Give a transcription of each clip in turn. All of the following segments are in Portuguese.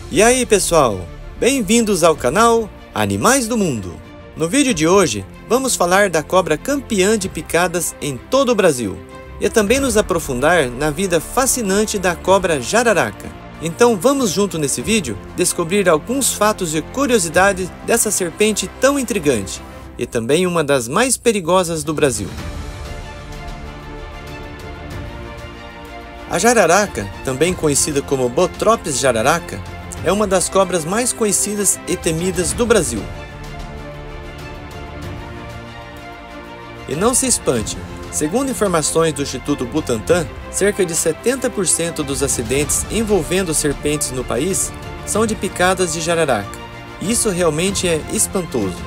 E aí pessoal, bem-vindos ao canal Animais do Mundo. No vídeo de hoje, vamos falar da cobra campeã de picadas em todo o Brasil e também nos aprofundar na vida fascinante da cobra jararaca. Então vamos junto nesse vídeo descobrir alguns fatos e curiosidades dessa serpente tão intrigante e também uma das mais perigosas do Brasil. A jararaca, também conhecida como Bothrops jararaca, é uma das cobras mais conhecidas e temidas do Brasil. E não se espante, segundo informações do Instituto Butantan, cerca de 70% dos acidentes envolvendo serpentes no país são de picadas de jararaca. Isso realmente é espantoso.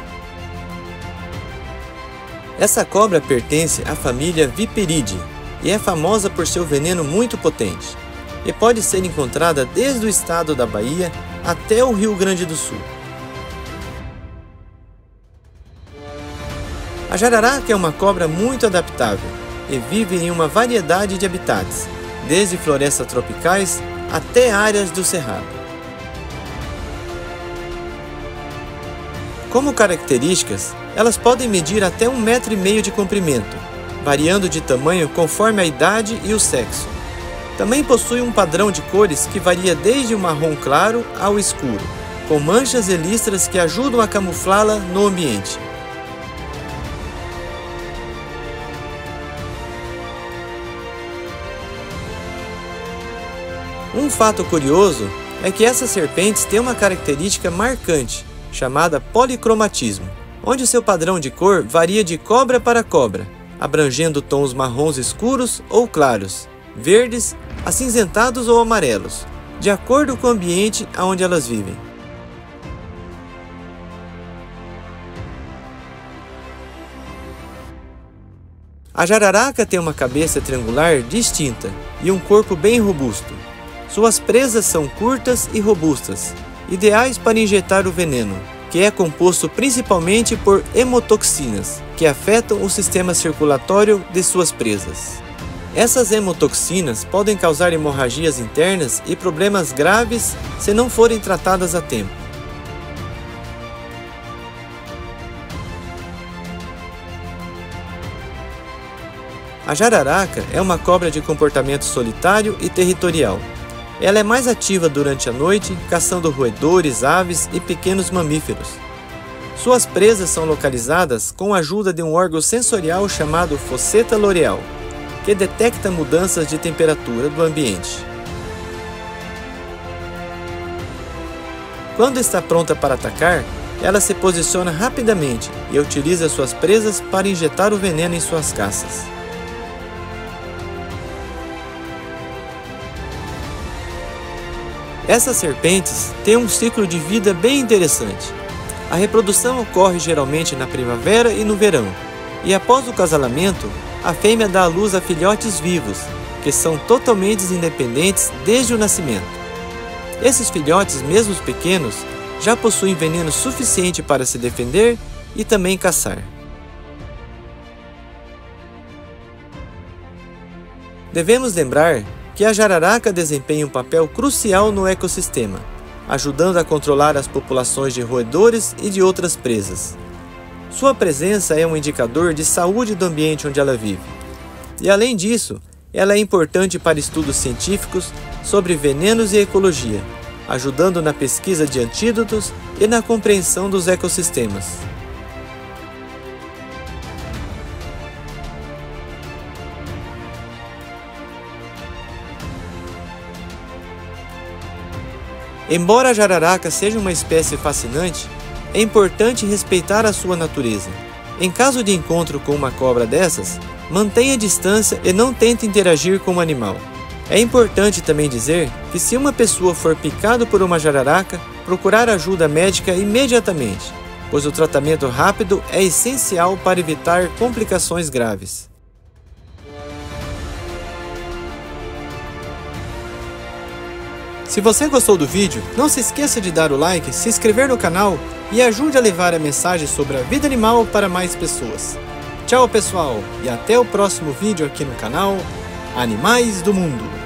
Essa cobra pertence à família Viperidae e é famosa por seu veneno muito potente, e pode ser encontrada desde o estado da Bahia até o Rio Grande do Sul. A jararaca é uma cobra muito adaptável e vive em uma variedade de habitats, desde florestas tropicais até áreas do cerrado. Como características, elas podem medir até 1,5 metro de comprimento, variando de tamanho conforme a idade e o sexo. Também possui um padrão de cores que varia desde o marrom claro ao escuro, com manchas e listras que ajudam a camuflá-la no ambiente. Um fato curioso é que essas serpentes têm uma característica marcante, chamada policromatismo, onde seu padrão de cor varia de cobra para cobra, abrangendo tons marrons escuros ou claros, verdes, acinzentados ou amarelos, de acordo com o ambiente onde elas vivem. A jararaca tem uma cabeça triangular distinta e um corpo bem robusto. Suas presas são curtas e robustas, ideais para injetar o veneno, que é composto principalmente por hemotoxinas, que afetam o sistema circulatório de suas presas. Essas hemotoxinas podem causar hemorragias internas e problemas graves se não forem tratadas a tempo. A jararaca é uma cobra de comportamento solitário e territorial. Ela é mais ativa durante a noite, caçando roedores, aves e pequenos mamíferos. Suas presas são localizadas com a ajuda de um órgão sensorial chamado fosseta loreal, que detecta mudanças de temperatura do ambiente. Quando está pronta para atacar, ela se posiciona rapidamente e utiliza suas presas para injetar o veneno em suas caças. Essas serpentes têm um ciclo de vida bem interessante. A reprodução ocorre geralmente na primavera e no verão, e após o casalamento, a fêmea dá à luz a filhotes vivos, que são totalmente independentes desde o nascimento. Esses filhotes, mesmo pequenos, já possuem veneno suficiente para se defender e também caçar. Devemos lembrar que a jararaca desempenha um papel crucial no ecossistema, ajudando a controlar as populações de roedores e de outras presas. Sua presença é um indicador de saúde do ambiente onde ela vive. E além disso, ela é importante para estudos científicos sobre venenos e ecologia, ajudando na pesquisa de antídotos e na compreensão dos ecossistemas. Embora a jararaca seja uma espécie fascinante, é importante respeitar a sua natureza. Em caso de encontro com uma cobra dessas, mantenha distância e não tente interagir com o animal. É importante também dizer que se uma pessoa for picada por uma jararaca, procurar ajuda médica imediatamente, pois o tratamento rápido é essencial para evitar complicações graves. Se você gostou do vídeo, não se esqueça de dar o like, se inscrever no canal e ajude a levar a mensagem sobre a vida animal para mais pessoas. Tchau pessoal, e até o próximo vídeo aqui no canal Animais do Mundo.